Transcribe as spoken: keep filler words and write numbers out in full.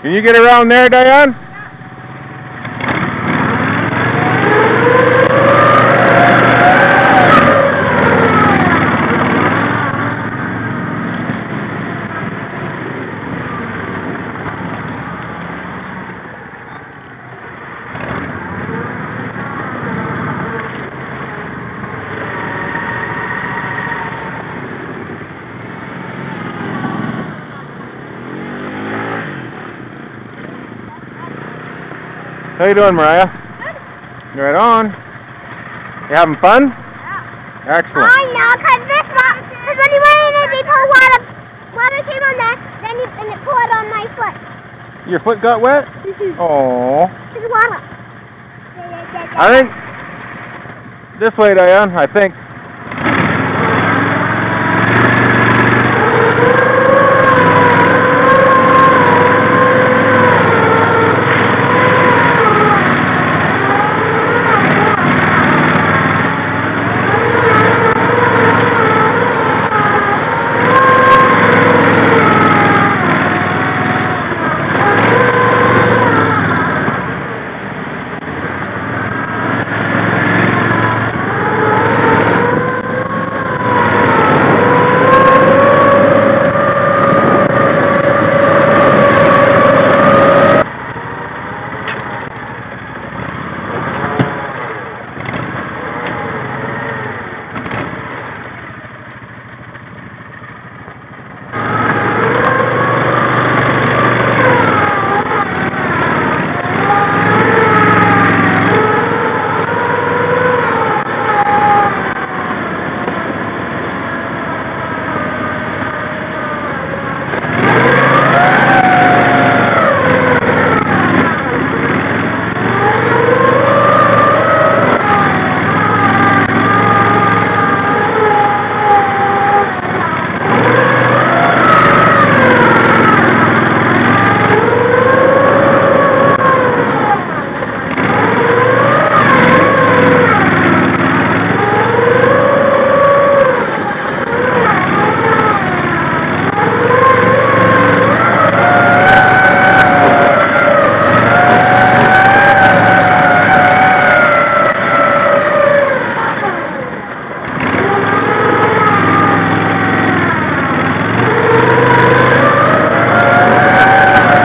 Can you get around there, Diane? How you doing, Mariah? Good. Right on. You having fun? Yeah. Excellent. I know, because this one, because when you went in it, they pulled water, water came on that, then you, and it poured on my foot. Your foot got wet? Mm-hmm. Oh. There's water. I think this way, Diane, I think.